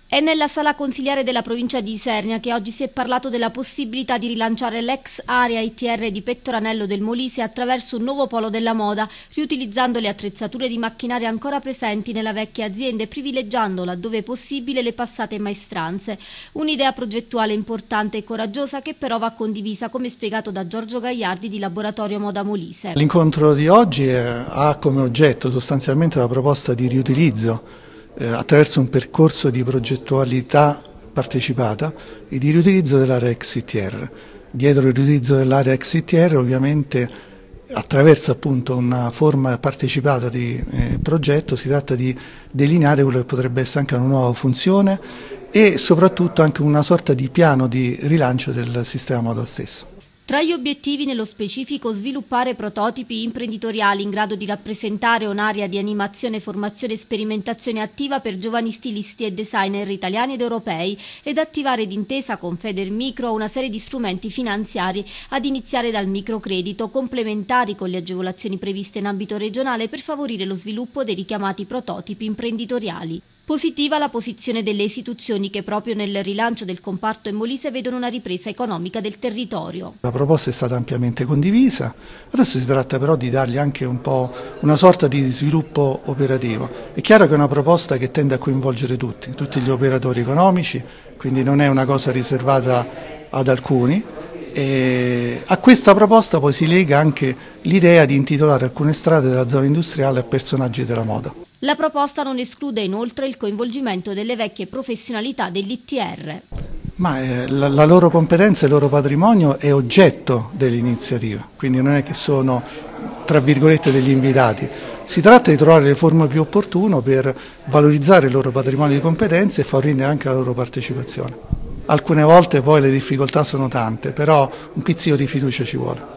È nella sala consiliare della provincia di Isernia che oggi si è parlato della possibilità di rilanciare l'ex area ITR di Pettoranello del Molise attraverso un nuovo polo della moda, riutilizzando le attrezzature di macchinari ancora presenti nella vecchia azienda e privilegiando, laddove possibile, le passate maestranze. Un'idea progettuale importante e coraggiosa che però va condivisa, come spiegato da Giorgio Gagliardi di Laboratorio Moda Molise. L'incontro di oggi ha come oggetto sostanzialmente la proposta di riutilizzo attraverso un percorso di progettualità partecipata e di riutilizzo dell'area ex ITR. Dietro il riutilizzo dell'area ex ITR ovviamente attraverso appunto una forma partecipata di progetto si tratta di delineare quello che potrebbe essere anche una nuova funzione e soprattutto anche una sorta di piano di rilancio del sistema moda stesso. Tra gli obiettivi nello specifico sviluppare prototipi imprenditoriali in grado di rappresentare un'area di animazione, formazione e sperimentazione attiva per giovani stilisti e designer italiani ed europei ed attivare d'intesa con Federmicro una serie di strumenti finanziari ad iniziare dal microcredito, complementari con le agevolazioni previste in ambito regionale per favorire lo sviluppo dei richiamati prototipi imprenditoriali. Positiva la posizione delle istituzioni che proprio nel rilancio del comparto in Molise vedono una ripresa economica del territorio. La proposta è stata ampiamente condivisa, adesso si tratta però di dargli anche un po' una sorta di sviluppo operativo. È chiaro che è una proposta che tende a coinvolgere tutti gli operatori economici, quindi non è una cosa riservata ad alcuni. E a questa proposta poi si lega anche l'idea di intitolare alcune strade della zona industriale a personaggi della moda. La proposta non esclude inoltre il coinvolgimento delle vecchie professionalità dell'ITR. Ma la loro competenza e il loro patrimonio è oggetto dell'iniziativa, quindi non è che sono, tra virgolette, degli invitati. Si tratta di trovare le forme più opportune per valorizzare il loro patrimonio di competenze e favorire anche la loro partecipazione. Alcune volte poi le difficoltà sono tante, però un pizzico di fiducia ci vuole.